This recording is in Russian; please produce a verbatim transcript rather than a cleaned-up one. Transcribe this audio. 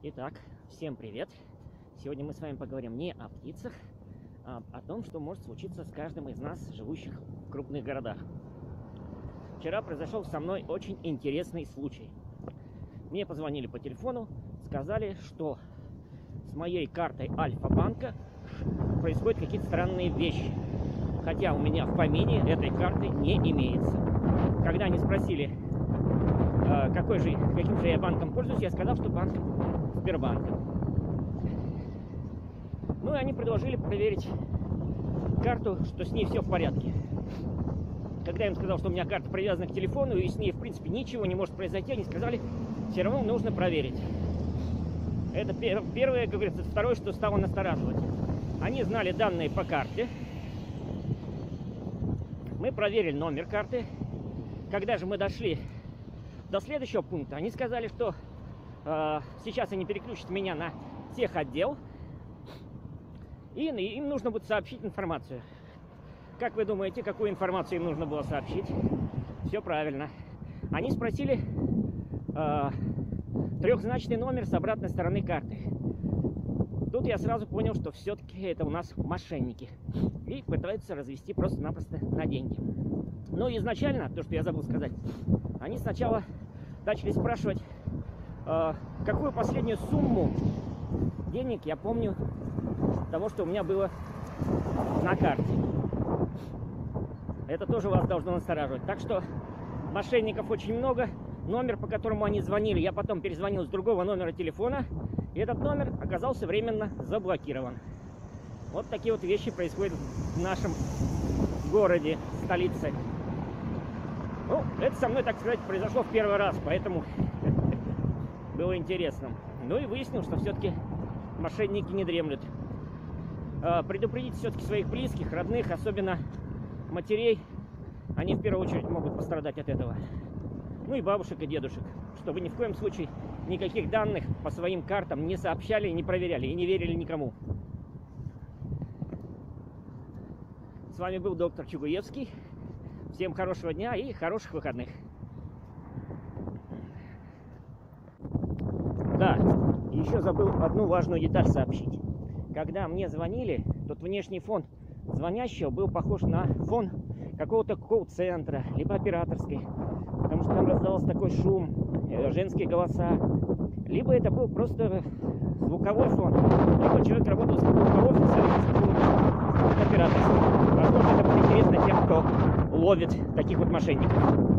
Итак, всем привет! Сегодня мы с вами поговорим не о птицах, а о том, что может случиться с каждым из нас, живущих в крупных городах. Вчера произошел со мной очень интересный случай. Мне позвонили по телефону, сказали, что с моей картой Альфа-банка происходят какие-то странные вещи. Хотя у меня в помине этой карты не имеется. Когда они спросили, какой же, каким же я банком пользуюсь, я сказал, что банком Сбербанком. Ну и они предложили проверить карту, что с ней все в порядке. Когда я им сказал, что у меня карта привязана к телефону и с ней в принципе ничего не может произойти, они сказали, все равно нужно проверить. Это первое, как говорится. Второе, что стало настораживать. Они знали данные по карте. Мы проверили номер карты. Когда же мы дошли до следующего пункта, они сказали, что э, сейчас они переключат меня на техотдел, и им нужно будет сообщить информацию. Как вы думаете, какую информацию им нужно было сообщить? Все правильно. Они спросили э, трехзначный номер с обратной стороны карты. Тут я сразу понял, что все-таки это у нас мошенники и пытаются развести просто-напросто на деньги. Но изначально, то, что я забыл сказать, они сначала начали спрашивать, э, какую последнюю сумму денег я помню того, что у меня было на карте. Это тоже вас должно настораживать. Так что мошенников очень много. Номер, по которому они звонили, я потом перезвонил с другого номера телефона, и этот номер оказался временно заблокирован. Вот такие вот вещи происходят в нашем городе, столице. Ну, это со мной, так сказать, произошло в первый раз, поэтому было интересно. Ну и выяснил, что все-таки мошенники не дремлют. Предупредите все-таки своих близких, родных, особенно матерей. Они в первую очередь могут пострадать от этого. Ну и бабушек и дедушек, чтобы ни в коем случае никаких данных по своим картам не сообщали, не проверяли и не верили никому. С вами был доктор Чугуевский. Всем хорошего дня и хороших выходных. Да, еще забыл одну важную деталь сообщить. Когда мне звонили, тот внешний фон звонящего был похож на фон какого-то колл-центра, либо операторской, потому что там раздавался такой шум, женские голоса. Либо это был просто звуковой фон, либо человек работал с какого-то офиса, или с какого-то операторского. Возможно, это будет интересно тем, кто ловит таких вот мошенников.